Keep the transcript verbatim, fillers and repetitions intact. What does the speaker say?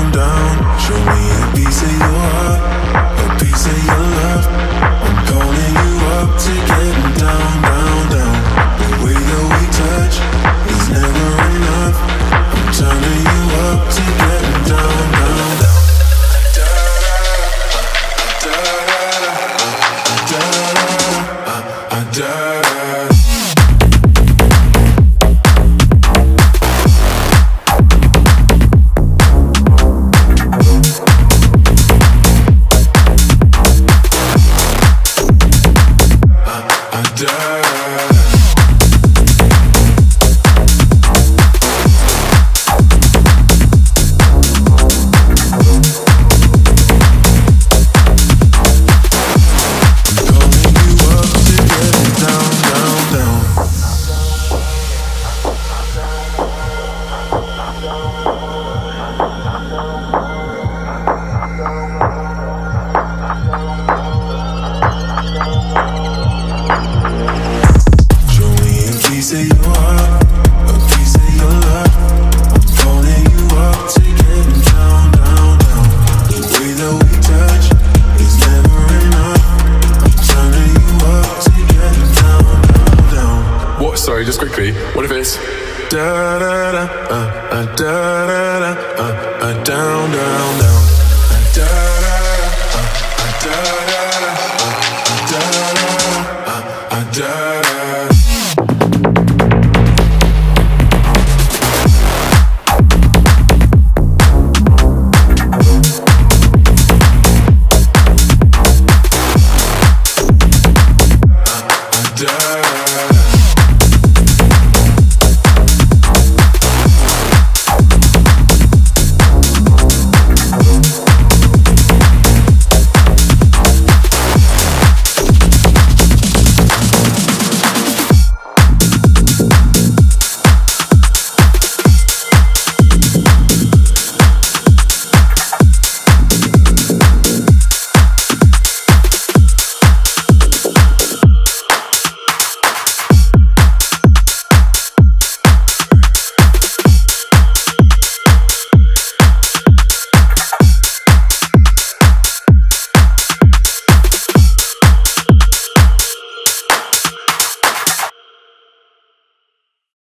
down, down. Show me a piece of your heart, a piece of your love. I'm calling you up to getting down, down, down. The way that we touch is never enough. I'm turning you up to getting down, down, down. Sorry, just quickly. What if it's da da da uh, uh, da da da uh, uh, down, down, down, uh, da da da uh, uh, da da.